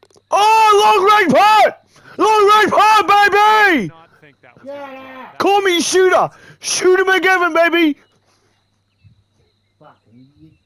Oh, long range putt! Long range putt, baby! Not think that was that Call me shooter. Shooter Mcgavin, baby. Fucking, you